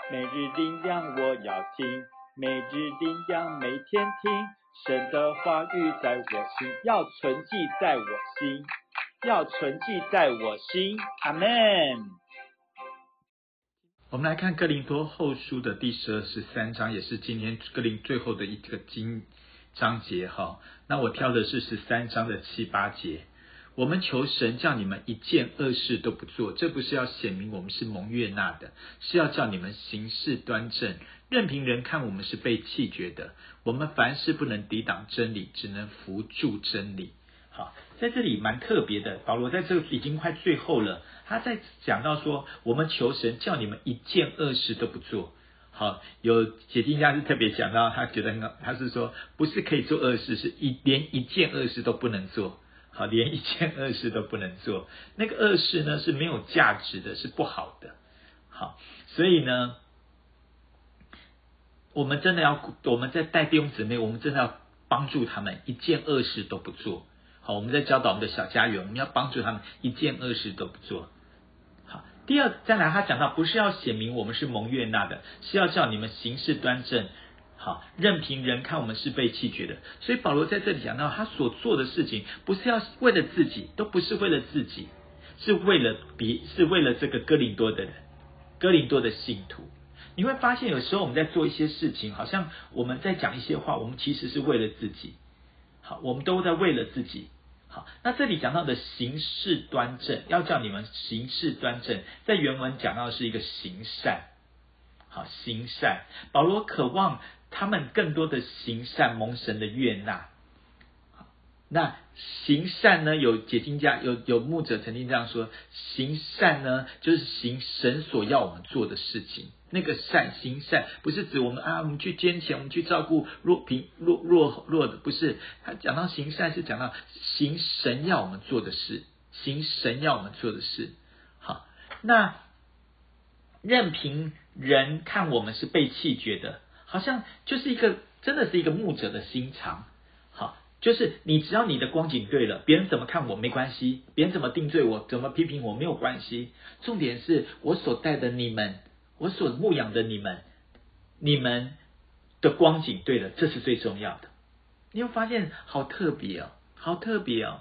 每日灵粮我要听，每日灵粮每天听，神的话语在我心，要存记在我心，要存记在我心。阿们。 我们来看哥林多后书的第12、13章，也是今天哥林最后的一个章节哈。那我挑的是13章的7、8节。我们求神叫你们一件恶事都不做，这不是要显明我们是蒙悦纳的，是要叫你们行事端正，任凭人看我们是被弃绝的。我们凡事不能抵挡真理，只能扶助真理。好，在这里蛮特别的，保罗在这个已经快最后了，他在讲到说，我们求神叫你们一件恶事都不做。好，有解经家是特别讲到，他觉得很好，他是说不是可以做恶事，是连一件恶事都不能做。好，连一件恶事都不能做，那个恶事呢是没有价值的，是不好的。好，所以呢，我们在带弟兄姊妹，我们真的要帮助他们一件恶事都不做。好，我们在教导我们的小家园，我们要帮助他们一件恶事都不做。好，第二，再来他讲到，不是要显明我们是蒙悦纳的，是要叫你们行事端正。好，任凭人看我们是被弃绝的。所以保罗在这里讲到，他所做的事情不是要为了自己，都不是为了自己，是为了这个哥林多的人，哥林多的信徒。你会发现有时候我们在做一些事情，好像我们在讲一些话，我们其实是为了自己。好，我们都在为了自己。好，那这里讲到的行事端正，要叫你们行事端正，在原文讲到的是一个行善。好，行善，保罗渴望他们更多的行善，蒙神的悦纳。那行善呢，有解经家有牧者曾经这样说，行善呢就是行神所要我们做的事情。那个行善不是指我们去捐钱，我们去照顾弱的，不是。他讲到行善是讲到行神要我们做的事，行神要我们做的事。好，那任凭人看我们是被弃绝的，好像就是真的是一个牧者的心肠。好，就是你只要你的光景对了，别人怎么看我没关系，别人怎么定罪我，怎么批评我没有关系。重点是我所带的你们，我所牧养的你们的光景对了，这是最重要的。你会发现好特别哦，好特别哦。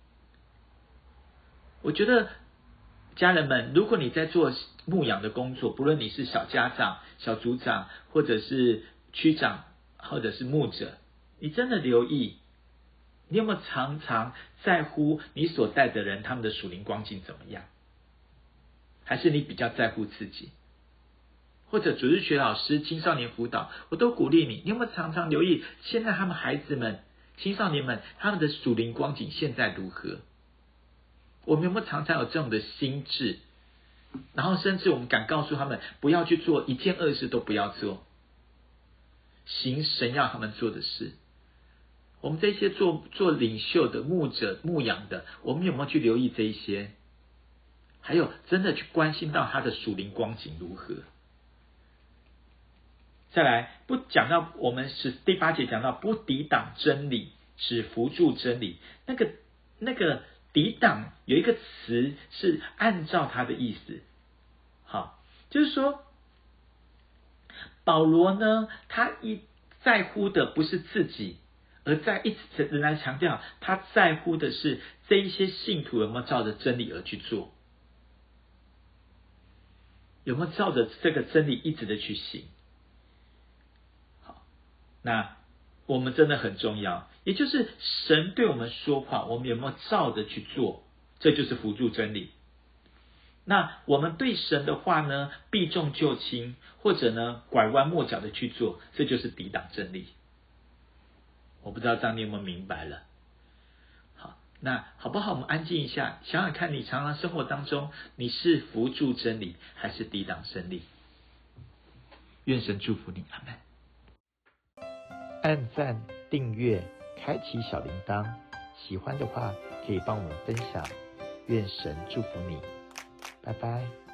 我觉得家人们，如果你在做牧养的工作，不论你是小家长、小组长，或者是区长，或者是牧者，你真的留意，你有没有常常在乎你所带的人他们的属灵光景怎么样？还是你比较在乎自己？或者主日学老师、青少年辅导，我都鼓励你，你有没有常常留意现在他们孩子们、青少年们他们的属灵光景现在如何？我们有没有常常有这种的心智？然后甚至我们敢告诉他们，不要去做一件恶事都不要做，行神要他们做的事。我们这些做领袖的、牧者、牧养的，我们有没有去留意这一些？还有真的去关心到他的属灵光景如何？再来，不讲到我们是第8节讲到不抵挡真理，只扶助真理。那个抵挡有一个词是按照他的意思。好，就是说保罗呢，他在乎的不是自己，而一直仍然强调他在乎的是这一些信徒有没有照着真理而去做，有没有照着这个真理一直的去行。好，那我们真的很重要，也就是神对我们说话，我们有没有照着去做，这就是扶助真理。那我们对神的话呢，避重就轻，或者呢拐弯抹角的去做，这就是抵挡真理。我不知道这样你有没有明白了？好，那好不好？我们安静一下，想想看你常常生活当中，你是扶助真理还是抵挡真理？愿神祝福你，阿们。 按赞、订阅、开启小铃铛，喜欢的话可以帮我们分享。愿神祝福你，拜拜。